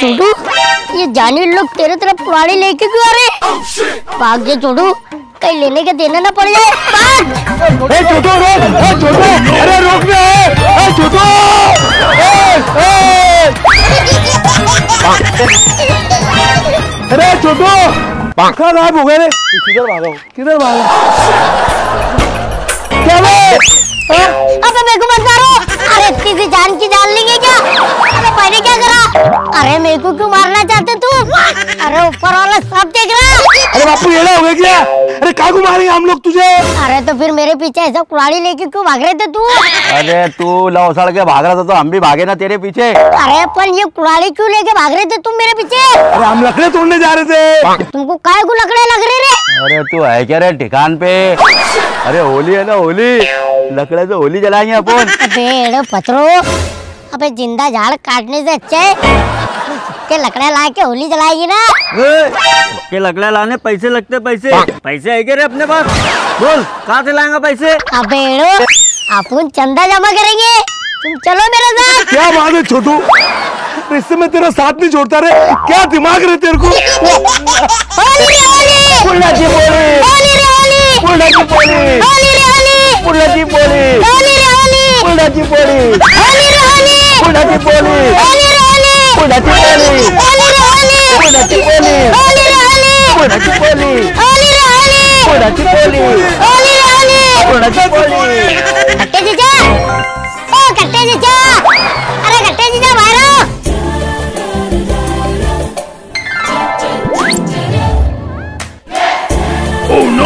छोटू, ये जानी लोग तेरे तरफ कुल्हाड़ी लेके क्यों आ रहे? भाग जा छोटू, कहीं लेने के देना ना पड़ जाए। छोटू रोक, छोटू, अरे रोक ना, छोटू, अरे छोटू, कहाँ गायब हो गए रे? किधर भागा? किधर भागा? क्या अबे मेरे को मत मारो। अरे इतनी सी जान की जान लेंगे क्या? अरे मैंने क्या करा? अरे मेरे को क्यों मारना चाहते तू? अरे ऊपर वाला सब देख रहा। अरे बापू येड़ा हो गया क्या? अरे कहाँ को मारेंगे हम लोग तुझे? अरे तो फिर मेरे पीछे ऐसा कुल्हाड़ी लेके क्यों भाग रहे थे तू? अरे तू लौसड़ के भाग रहा था तो हम भी भागे ना तेरे पीछे। अरे पर ये कुल्हाड़ी क्यों लेके भाग रहे थे तुम मेरे पीछे? अरे हम लकड़े तोड़ने जा रहे थे। तुमको काय को लकड़े लग रहे रे? अरे तू है क्या रे ठिकान पे? अरे होली है ना, होली, लकड़े से होली जलाएंगे अपन। अबे पत्रो, अबे जिंदा झाड़ काटने से अच्छा है के लकड़े ला के होली जलाएगी ना। के लकड़े लाने पैसे लगते, पैसे है क्या रे अपने पास? बोल कहाँ से लाएंगे पैसे? अबे अपन चंदा जमा करेंगे, तुम चलो मेरे साथ। क्या बात है छोटू, इससे मैं तेरा साथ नहीं छोड़ता रे। क्या दिमाग रे तेरे को? होली रे होली, पुल्लाची बोली, होली रे होली, पुल्लाची बोली, होली रे होली, पुल्लाची बोली, होली रे होली, पुल्लाची बोली, होली रे होली, पुल्लाची बोली, होली रे होली, पुल्लाची बोली, होली रे होली, पुल्लाची बोली, होली रे होली, पुल्लाची बोली, होली रे होली, पुल्लाची बोली, होली रे होली। पुल्लाची बोली। कट्टे जीजा, ओ कट्टे जीजा, अरे कट्टे जीजा बाहर आओ। Oh no!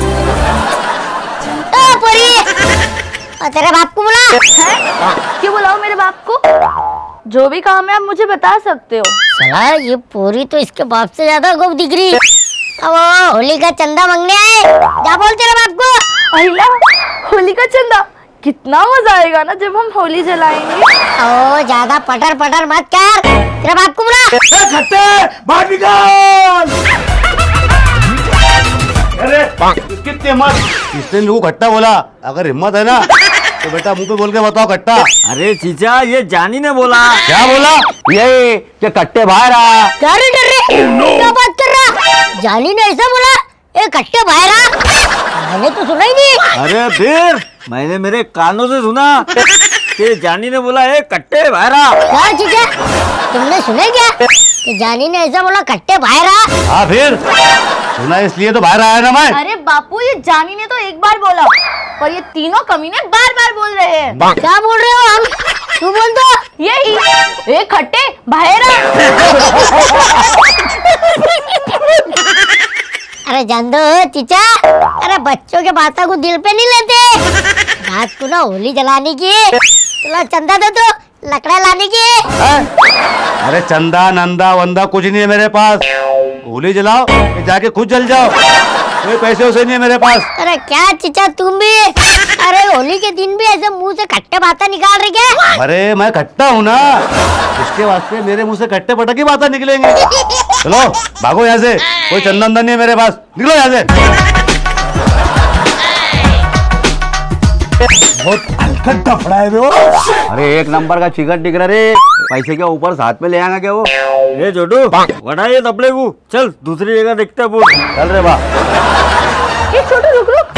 ओ पूरी, और तेरे बाप को बुला। क्यों बुलाओ मेरे बाप को? जो भी काम है आप मुझे बता सकते हो। साला ये पूरी तो इसके बाप से ज्यादा गोप दिख रही। अब वो होली का चंदा मांगने आए, जा बोल तेरे बाप को। अहिला, होली का चंदा कितना मजा आएगा ना जब हम होली जलाएंगे। ओ ज्यादा पटर पटर मत कर, तेरे बाप को बुला। खट्टे बाहर निकाल। अरे कितने मत, इसने लोगों खट्टा बोला। अगर हिम्मत है ना तो बेटा मुंह पे बोल के बताओ खट्टा। अरे चीचा, ये जानी ने बोला। क्या बोला? ये कि कट्टे बाहर आ। क्या रे डर रे? क्या बात कर रहा? जानी ने ऐसा बोला? ए कट्टे बाहर आ। मैंने तो सुना ही नहीं। अरे फिर मैंने मेरे कानों से सुना कि जानी ने बोला है कट्टे बाहर आ। क्या चीजा, तुमने सुना क्या कि जानी ने ऐसा बोला कट्टे बाहर आ? हाँ फिर सुना, इसलिए तो बाहर आया ना मैं। अरे बापू, ये जानी ने तो एक बार बोला, पर ये तीनों कमीने बार बार बोल रहे हैं। क्या बोल रहे हो हम? तू बोल दो। यही, ए खट्टे बाहर आ। अरे जान दो चीचा, अरे बच्चों के बातों को दिल पे नहीं लेते। रात को ना होली जलाने की, चलो चंदा दे दो, लकड़ा लाने की। अरे चंदा नंदा वंदा कुछ नहीं है मेरे पास। होली जलाओ, जाके खुद जल जाओ, कोई पैसे उसे नहीं है मेरे पास। अरे क्या चीचा तुम भी, अरे होली के दिन भी ऐसे मुंह से खट्टे बातें निकाल रहे क्या? अरे मैं खट्टा हूँ ना, इसके वास्ते मेरे मुंह से खट्टे पटा की बातें निकलेंगे। चलो भागो यहाँ से, कोई चंदा नहीं है मेरे पास, निकलो यहाँ से। बहुत हलकट डफड़ा है वो। अरे एक नंबर का चिकन टिकरा रे, पैसे क्या ऊपर साथ में ले आएगा क्या वो? ये जोडू बड़ा ये तबले को, चल दूसरी जगह देखते हैं। चल रे बा। ये छोटू रुक रुक।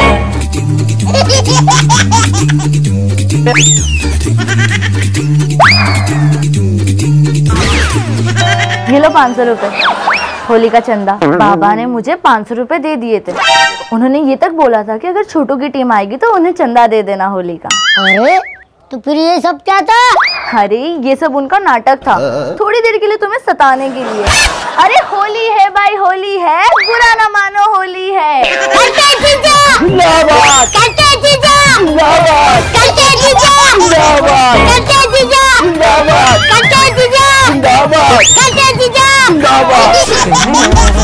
ये लो 500 रुपए, होली का चंदा। बाबा ने मुझे 500 रुपए दे दिए थे। उन्होंने ये तक बोला था कि अगर छोटू की टीम आएगी तो उन्हें चंदा दे देना होली का। अरे तो फिर ये सब क्या था? अरे ये सब उनका नाटक था, थोड़ी देर के लिए तुम्हें सताने के लिए। अरे होली है भाई, होली है, बुरा ना मानो, होली है। कट्टे जीजा, जिंदाबाद, कट्टे जीजा, जिंदाबाद, कट्टे जीजा, जिंदाबाद, कट्टे जीजा, जिंदाबाद, कट्टे जीजा, जिंदाबाद, कट्टे जीजा, जिंदाबाद।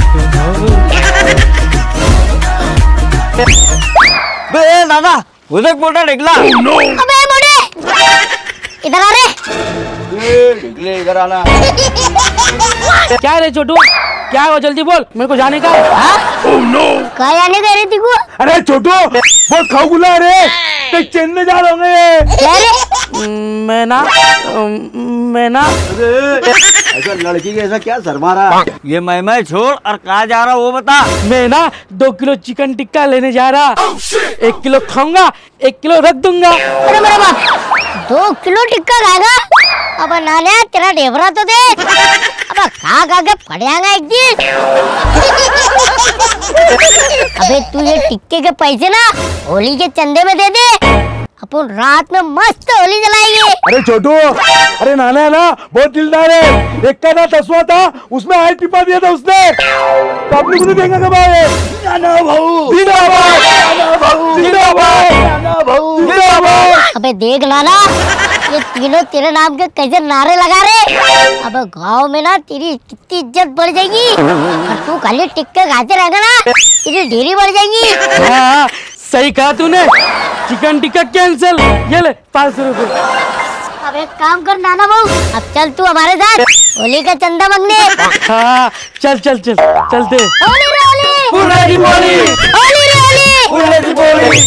बे दादा, उधर मोटा निकला। अबे मोटे, इधर आ रे। इधर आना। क्या है रे छोटू, क्या है वो? जल्दी बोल, मेरे को जाने का है। कहाँ जाने दे रही थी को? अरे छोटू बहुत खाऊगुला है रे, चेन्नई जा रहा हूँ क्या रे? मैं ना मैं ना ऐसा लड़की के ऐसा क्या शर्मा रहा? ये मैं छोड़ और कहाँ जा रहा वो बता। मैं ना 2 किलो चिकन टिक्का लेने जा रहा। 1 किलो खाऊंगा, 1 किलो रख दूंगा। अरे मेरे बाप 2 किलो टिक्का खाएगा? अब नाने तेरा ढेबरा तो दे। अब खा के पड़ेगा एक दिन। अबे तू ये टिक्के के पैसे ना होली के चंदे में दे दे, अपन रात में मस्त होली जलाएंगे। अरे छोटू, अरे नाना है ना बहुत दिलदार है। एक का ना तस्वा था, उसमें आई टिपा दिया था उसने, तो अपने को नहीं देंगे कमाए। नाना भाऊ जिंदाबाद, नाना भाऊ जिंदाबाद, नाना भाऊ जिंदाबाद। अबे देख लाला, ये तीनों तेरे नाम के कैसे नारे लगा रहे। अब गांव में ना तेरी कितनी इज्जत बढ़ जाएगी, और तू खाली टिक्के खाते रहेगा ना, तेरी ढेरी बढ़ जाएगी। हाँ, सही कहा तूने। Chicken tikka cancel. ये ले 500 रुपए। अब एक काम कर नाना बहू, अब चल तू हमारे साथ होली का चंदा मांगने। हाँ, चल चलते। होली रे होली, होली होली रे होली, होली रे होली,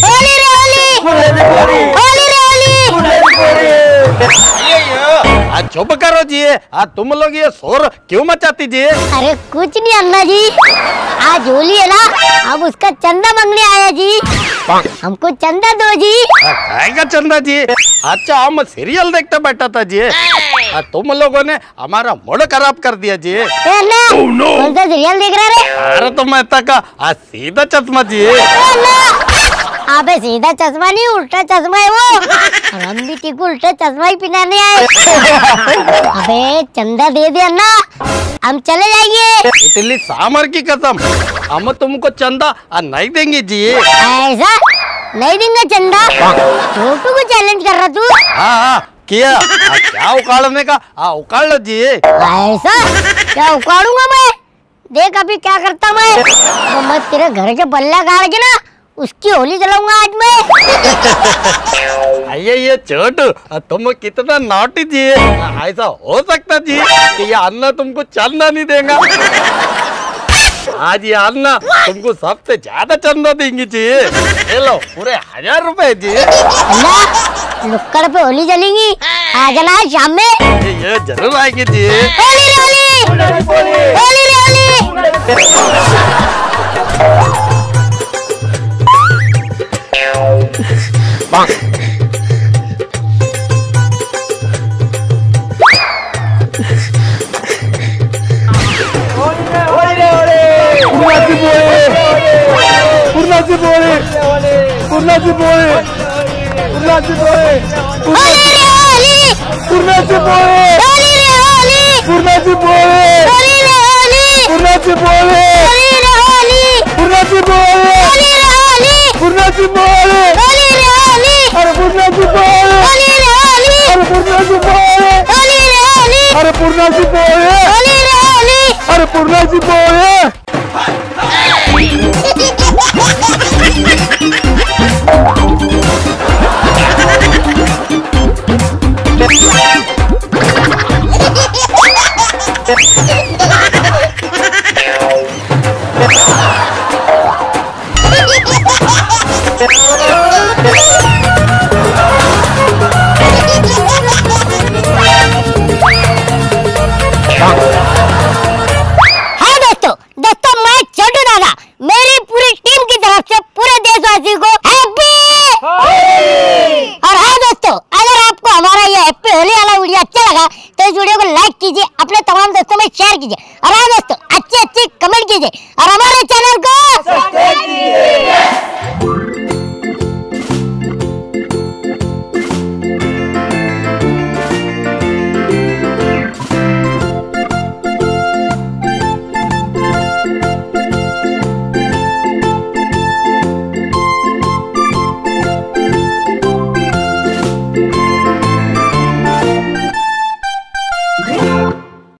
होली रे होली। आज चुप करो जी। आज तुम लोग ये शोर क्यों मचाती जी? अरे कुछ नहीं अन्ना जी, आज होली है ना, हम उसका चंदा मांगने आया जी। हमको चंदा दो जी। आएगा चंदा जी? अच्छा हम सीरियल देखते बैठा था जी। तुम लोगों ने हमारा मूड खराब कर दिया जी। कौन सा सीरियल देख रहा रे? अरे तो मैं तक सीधा चश्मा जी। अबे सीधा चश्मा नहीं, उल्टा चश्मा है वो, और हम भी तेको उल्टा चश्मा ही पहनाने आए। अबे चंदा दे दे अन्ना, हम चले जाएंगे। इतनी सामर की कसम, हम तुमको चंदा नहीं देंगे जी। ऐसा नहीं देंगे चंदा? छोटू को चैलेंज कर रहा तू? हाँ किया। क्या उखाड़ने का? उखाड़ लो जी। ऐसा क्या उखाड़ूंगा मैं? देख अभी क्या करता मैं। तो मैं तेरे घर के बल्ला गाड़ के ना उसकी होली जलाऊंगा आज मैं। ये छोटू, तुम कितना नॉटी जी। ऐसा हो सकता जी कि ये अन्ना तुमको चंदा नहीं देगा? आज ये अन्ना तुमको सबसे ज्यादा चंदा देंगी जी। ले लो पूरे 1000 रुपए जी। अन्ना नुक्कड़ पे होली जलेंगी, आ जाना शाम में। ये जरूर आएगी जी। होली रे होली, होली रे होली। अरे पूर्णा जी बोले। अपने तमाम दोस्तों में शेयर कीजिए, और हाँ दोस्तों अच्छे कमेंट कीजिए, और हमारे चैनल